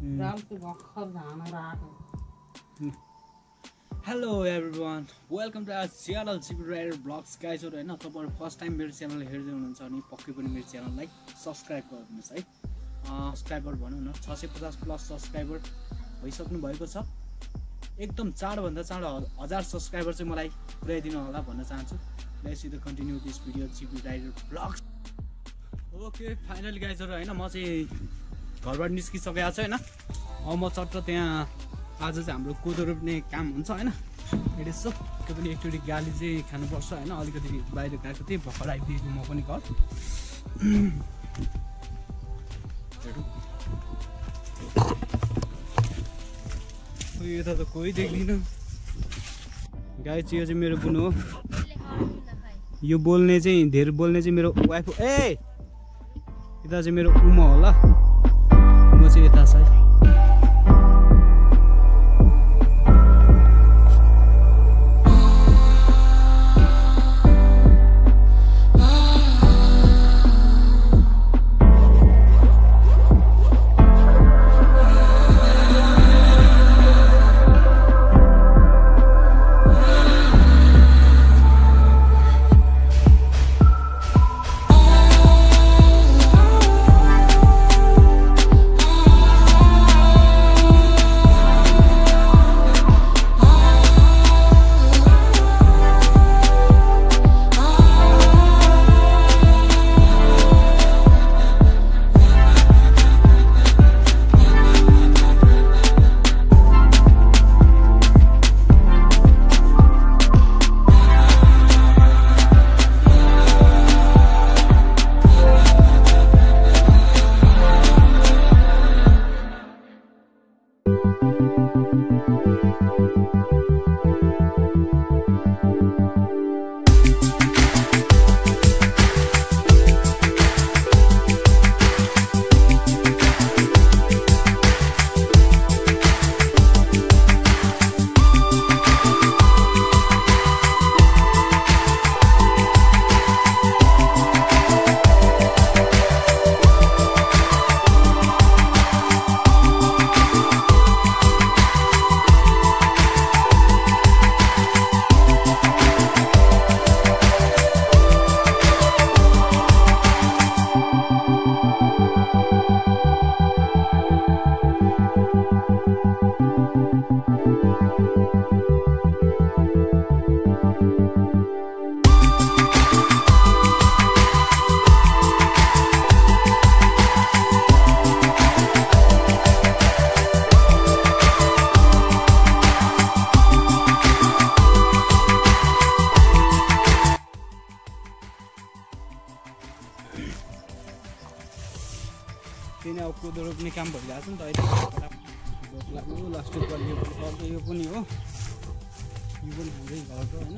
Hello everyone, welcome to our channel gpvlog627 guys. हैन तपाईहरु first time मेरो channel हेर्दै हुनुहुन्छ भने पक्कै पनि मेरो च्यानललाई सब्स्क्राइब गरिदिनुस् है। सब्स्क्राइबर भनौं न 650 प्लस सब्स्क्राइबर भइसक्नु भएको छ। एकदम चाँडो भन्दा चाँडो 1000 सब्स्क्राइबर चाहिँ मलाई पुर्याइदिनु होला भन्न चाहन्छु। Let's see the continue this video gpvlog627। Okay finally guys हैन म चाहिँ घरबाट निस्किसकेको छु हैन। अब म चट्ट त्यहाँ आज चाहिँ हाम्रो कोदो रोप्ने काम हुन्छ हैन। एडेसो त्यो पनि एकचोटि गाली चाहिँ खानुपर्छ हैन। अलिकति बाहिर गएको थिएँ भर्खर आइपुगेको म पनि घर। यता त कोही देख्दिनँ गाइज। यो चाहिँ मेरो बुनु हो। यो बोल्ने चाहिँ धेरै बोल्ने चाहिँ मेरो वाइफ हो। ए यता चाहिँ मेरो उमा होला, म चाहिँ यता छ। त्यही अब कोदो रोप्ने काम भइरहेको छ नि त अहिले। लास्टै पर्यो यो पनि हो, यो पनि हाम्रै घरको होइन।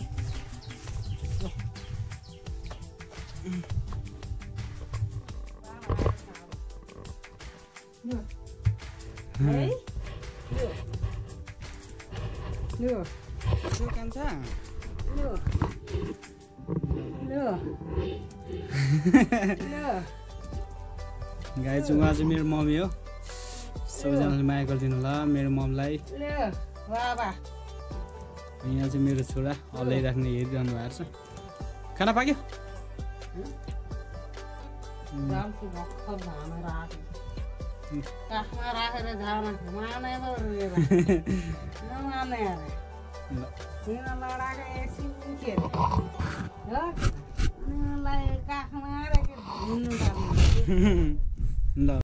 गाइज उहाँ चाहिँ मेरो मम्मी हो। सबैजनाले माया गरिदिनु होला मेरो ममलाई। यहाँ चाहिँ मेरो छोरा हल्लाइराख्ने हेरिरहनु भएको छ। खाना पाक्यो? ल